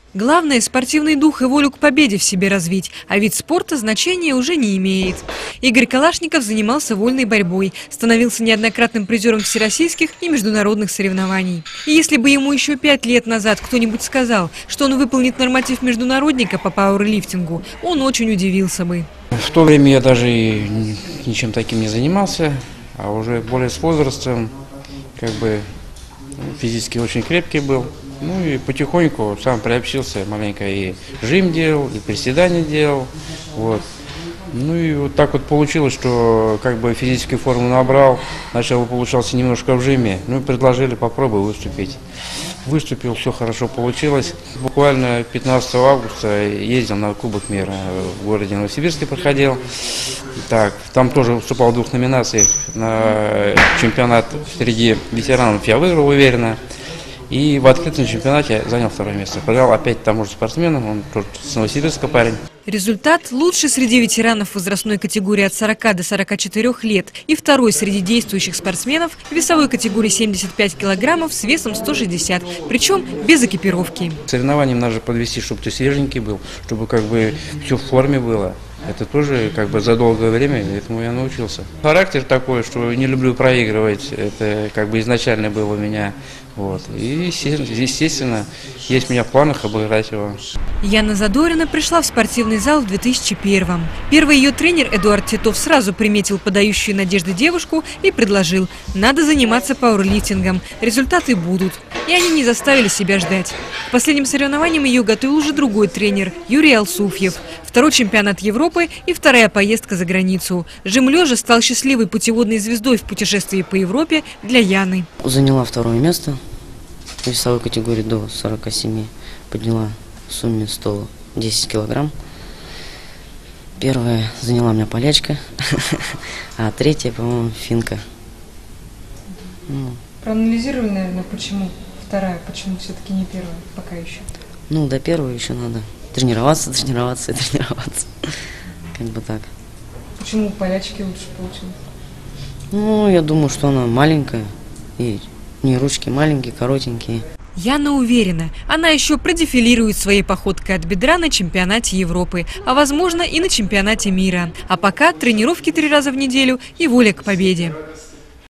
Главное – спортивный дух и волю к победе в себе развить, а вид спорта значения уже не имеет. Игорь Калашников занимался вольной борьбой, становился неоднократным призером всероссийских и международных соревнований. И если бы ему еще 5 лет назад кто-нибудь сказал, что он выполнит норматив международника по пауэрлифтингу, он очень удивился бы. В то время я даже ничем таким не занимался, а уже более с возрастом, физически очень крепкий был. Ну и потихоньку сам приобщился, маленько и жим делал, и приседания делал. Вот. Ну и вот так вот получилось, что физическую форму набрал, сначала получался немножко в жиме, ну и предложили попробуй выступить. Выступил, все хорошо получилось. Буквально 15 августа ездил на Кубок мира в городе Новосибирске, проходил. Так, там тоже выступал в 2 номинациях. На чемпионат среди ветеранов я выиграл уверенно. И в открытом чемпионате занял 2 место. Проиграл опять тому же спортсмену, он тоже с Новосибирска парень. Результат лучший среди ветеранов возрастной категории от 40 до 44 лет и 2-й среди действующих спортсменов в весовой категории 75 килограммов с весом 160, причем без экипировки. Соревнованием надо подвести, чтобы ты свеженький был, чтобы все в форме было. Это тоже за долгое время, этому я научился. Характер такой, что не люблю проигрывать, это изначально было у меня. Вот. И, естественно, есть у меня в планах обыграть его. Яна Задорина пришла в спортивный зал в 2001-м. Первый ее тренер Эдуард Титов сразу приметил подающую надежды девушку и предложил: надо заниматься пауэрлифтингом, результаты будут. И они не заставили себя ждать. К последним соревнованиям ее готовил уже другой тренер Юрий Алсуфьев. 2-й чемпионат Европы и 2-я поездка за границу. Жим лежа стал счастливой путеводной звездой в путешествии по Европе для Яны. Заняла 2-е место в весовой категории до 47. Подняла в сумме 110 килограмм. 1-я заняла у меня полячка, а 3-я, по-моему, финка. Проанализировали, наверное, почему 2-я, почему все-таки не 1-я пока еще? До 1-й еще надо тренироваться. Так. Почему у полячки лучше получилось? Я думаю, что она маленькая, и у нее ручки маленькие, коротенькие. Яна уверена, она еще продефилирует своей походкой от бедра на чемпионате Европы, а возможно и на чемпионате мира. А пока тренировки 3 раза в неделю и воля к победе.